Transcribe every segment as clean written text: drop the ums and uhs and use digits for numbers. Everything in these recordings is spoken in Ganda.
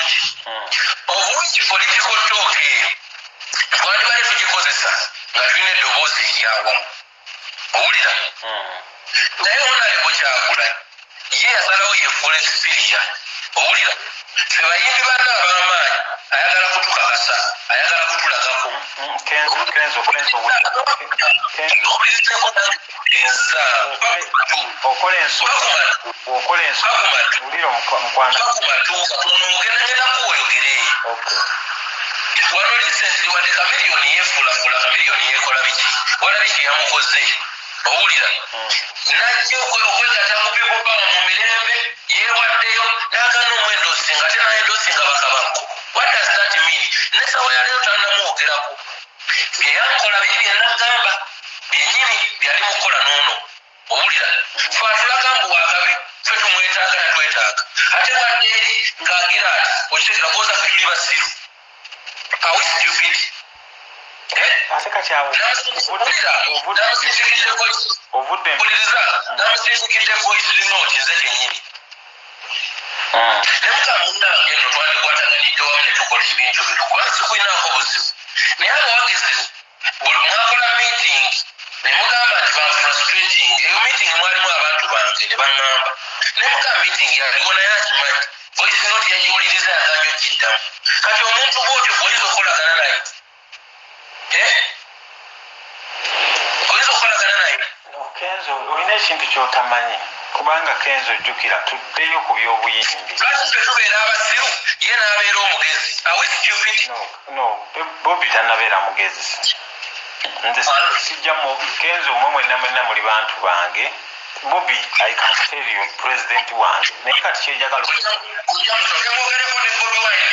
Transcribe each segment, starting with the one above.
bulungi obungi political talk twandibale tugikozesa nga tulina eddoboozi eryawamu owulira naye onalebo Kyagulanyi ye yasalawo yefuula esipiriya owulira fe bayimbi banna ab'amaanyi ayagala kutukakasa ayagala kutulagako wano lisentiri wadde Chameleone yefuulafula Chameleone yekola biki wala biki yamukoze owulira najja okwegatta mu people power mu mirembe yeewaddeyo n'agana omwendosi nga te nayendosi nga bakabako what does that mean nesawa yaleero tannamwogerako bye yankola biri bye nagamba byennyini byali mukola n'ono owulira twatulaga mbu wakabi fe tumwetaaga natwetaaga ate badde eri ng'agira ati okitegera kwoza fe tuli basiru awe stupid ate kati awo namusinzikidde voice remote nze kennyini nemukamunange eno twandikwataganidde wamu ne tukola ebintu bino kubanga sikulinaako buzibu naye abawagizi buli mwakola meeting ne mugamba nti banfrustrating eyo meeting mwalimu abantu bange ne baŋŋamba naye mugamba meeting yaliwo naye akimanyi voice note yagiwuliriza yaganyo giddamu kati omuntu bwotyo bwoyinza okukolagana naye oyinza okukolagana naye Kenzo olina ekintu kyotamanyi kubanga Kenzo jjukira tuddeyo ku by'obuyimbi lwaki ffe tubeera abasiru ye n'abeera omugezi awe stupid no Bobby tannabeera mugezi nze sijja mu Kenzo mmwe mwenna muli bantu bange Bobby I can tell you president wange naye kati kyejagala musooke mwogereko ne Bobi Wine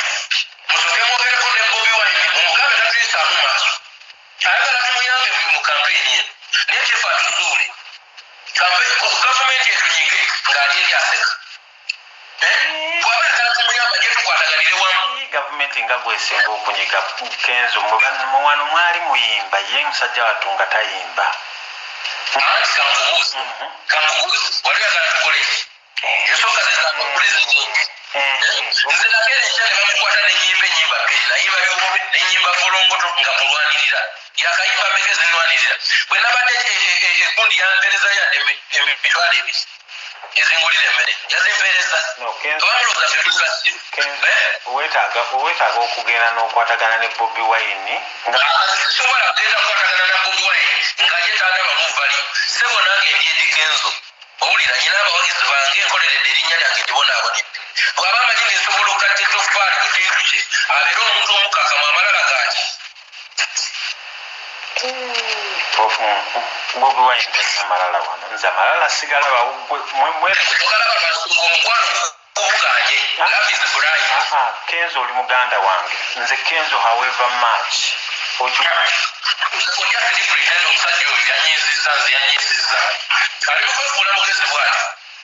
omugambe tatuyisaamu maaso ayagala tumuyambe mu kampeyini ye naye kyefe atusuule gavumenti etunyige ng'ali eri aseka bw'aba yagala tumuyamba gye tukwataganire wamu gavumenti nga gwesinga okunyiga Kenzo muwano mwali muyimba ye musajja wattu nga tayimba anti kankubuuzi wali yagala tukole ki ensooka zezanga pulezidenti nze nagera enkya ne bamukwata nenyimba peri nayimba byobube nenyimba volongoto nga mulwanirira yakayimba meke zinwanirira bwe nabadde egundi yampereza yadde emitwalo ebiri ezingulira emmere yazimpereza abamuloza fetugasiru owetaaga okugenda n'okwatagana ne Bobi Wine sobola kugenda kukwatagana na Bobi Wine nga ye tandaba muvali sebo nange ndi Eddy Kenzo owulira nyina abawagizi bange nkoleredde erinnya lyange ndibonaabonedde bw'aba amanyi ngesobola okugatta etoffaali ku kintu kye abeere omuntu omukakamu amalala gaaki Bobi Wine talina malala wano nze amalala sigalaba ogalaba lwansonga omukwano guganye love is blind Kenzo oli muganda wange nze Kenzo however much ojja celebrate omusajja oyo yanyiizizza nze yanyiizizza ali mukwefuula mugezi bw'ati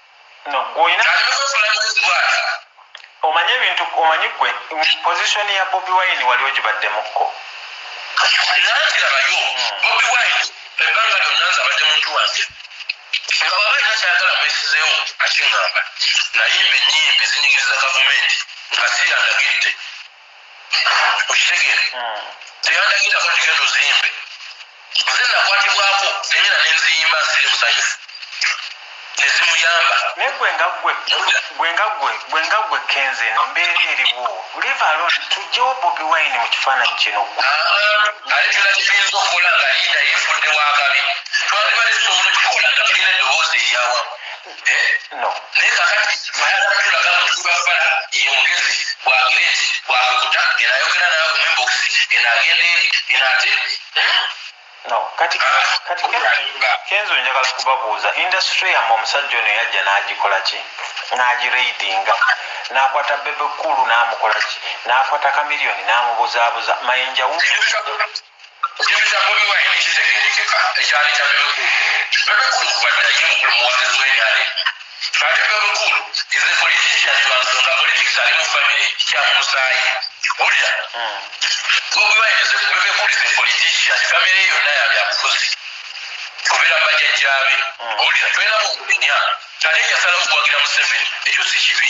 omanyi ebintu omanyi gwe position ya Bobi Wine wali ogibaddemukko nantirabayo Bobi Wine ebbanga lyonna nze abadde muntu wange nga baba alina kyayagala mwesizeewo akiŋŋamba nayimba ennyimba ezinyigiriza gavumenti nga siyandagidde okitegeere teyandagirako tigenda oziyimbe nze nakwatibwako nenyina nenziyimba nsiri musanyufu nezimuyamba naye gwe nga gwe Kenzo eno mbeera eriwo leave alone tujjewo Bobi Wine mu kifaananyi kino ate kyona kituyinza okukola nga linda yeefudde wakabi twandibale tusobola okikola nga tulina eddoboozi eryawamu naye kakati ayagala tulaga mu tubafala ye mugezi bwagireti bwakukuta enayogera naawe mu inboxi enagenda eri enate kati Kenzo njagala kubabuuza industry yamu omusajja ono yajja n'agikola ki n'agireidinga n'akwata Bebe Cool n'amukola ki n'akwata Chameleone n'amubuzaabuza mayinja ekibita Bobi Wine kitegeerekeka ekyali kya Bebe Cool kubadde ye mukulu muwagizi w'ebyale ate Bebe Cool is a politician lwansonga politics ali mu family kyamumusaayi owulira Bobi Wine Bebe Cool is a politician family yonna yabyabufuzi kubeera bajjajjaabe owulira twinamu okumenya ate yasalawo okuwagira Museveni ekyo si kibi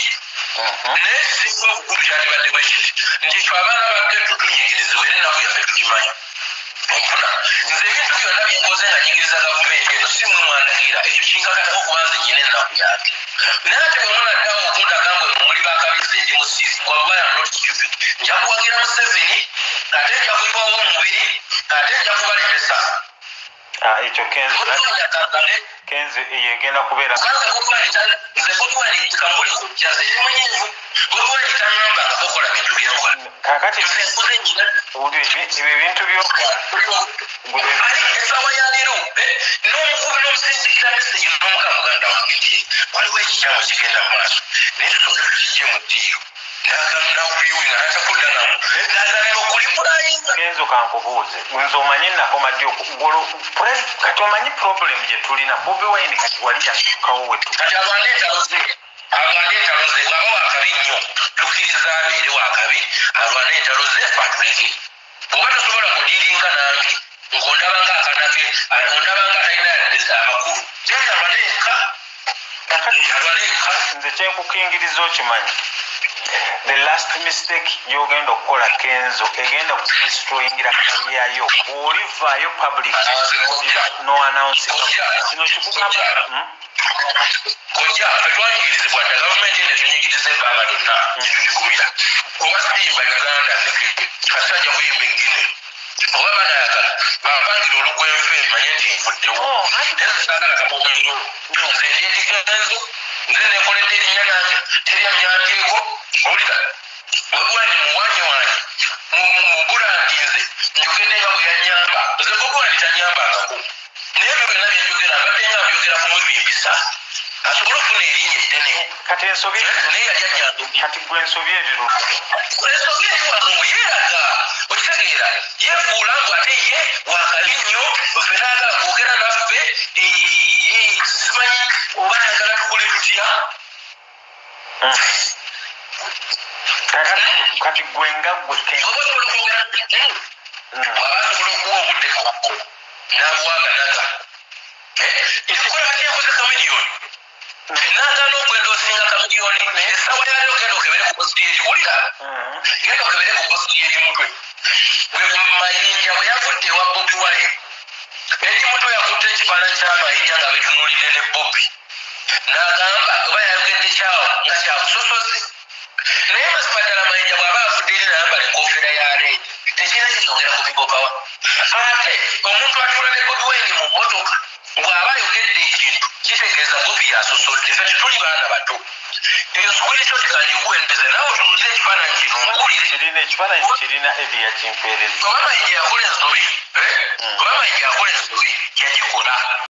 naye kisinga obukulu kyandibadde bwe kiti nti ekyo abaana bagge tutunyigirizibwa era ennaku yaffe tukimanyi onfuna nze ebintu byonna byenkoze nga nyigiriza gavumenti eno si mwe mwandagira ekyo kinkakatako kubanze nyina ennaku yange naye ate bwe munaddawo okundagambwe muli bakabisa endi musiisi wallahi am not stupid nja kuwagira Museveni ate nja kuyiwawo omubiri ate nja kubalemesa ekyo kenzi yegenda kubeera nze kutwanitika mbuli kujja nze simanyivu bwetwanitanamba nga kokola bintu byenkola kakati ebyo ebintu byokola esawa yaleero n'omukubi n'omusinzikira meseji n'omuka muganda wange nti waliwo ekikyamu kigenda mu maaso naye tusoke tukijje mu ddiiro nakuyiwinga natakudda namu nazalira okulipulayinga kenzo kankubuuze nze omanyi nakoma ddi kati omanyi problem gye tulina Bobi Wine kati wali yasukkawo wetu kati alwana entalo ze bwaba wakabi nnyo tukkiriza abeere wakabi alwana entalo ze fatuleke oba tosobola kudiringa nange ng'ondabanga akanake ondabanga atalina yadesa amakulu genda alwaneka nze kyenkukingiriza okimanyi the last mistake gyogenda okukola kenzo egenda kudestroyingira kaliyayo bw'olivaayo public no announcing kino kikugamba kojja fetwanyigirizibwa dda gavumenti ene tunyigiriza ebbanga lyonna gyetuligumira oba simba uganda kasajja kuyimba engine oba banayagala bampangire olugwenfe manye nti nvuddewo nezisaagala kamomiro nze ndyetikenzo nze nekoledde erinnya nange teryamyandyeko owulira bwegwandi muwanye wange mugurandinze njogedde nga bwe yanyamba nze bwegwandi tanyambangako naye ebyo byonna byenjogera mbadde nga byogera kumubimbisa asobole okufuna erinnya eddene kati ensobi naye yali anyamba kati gwe ensobi ebiruka ensobi eri wano yeeraga okitegeera yeefuula ngu ate ye wakabi nnyo ffe naagala kwogera naffe simanyi oba ayagala tukole tutya kati gwe nga gwe waba osobola okwogera waba asobola okuwa obudde kabako n'abuwaganaga ekikola kati yakoze kamiliyoni n'agaana okwenda osinga kamiliyoni esawa yaleero genda okebere ku posti ekiwulira genda okebere ku posti ekimutwe mayinja bwe yavudde ewa Bobi Wine ekimutwe yakutte ekifaananyi ky'amayinja nga betunuulire ne Bobi n'agamba oba yayogedde kyawo nga kyabusosozi naye masipaddala mayinja bw'aba avudde eri nayambala enkofiira ya reedi tekirina kisongera ku bigobawa ate omuntu atuula ne Bobi Wine mu mmotoka bw'aba ayogedde ekintu kitegeeza Bobi yasosodde ffe tetuli baana bato eyo screenshot kangikuwendeze naawe otunuulire ekifaananyi kino nkuwulire ekifaananyi kirina ebiya kimpeereza oba mayinja yakola ensobi oba mayinja yakola ensobi yagikola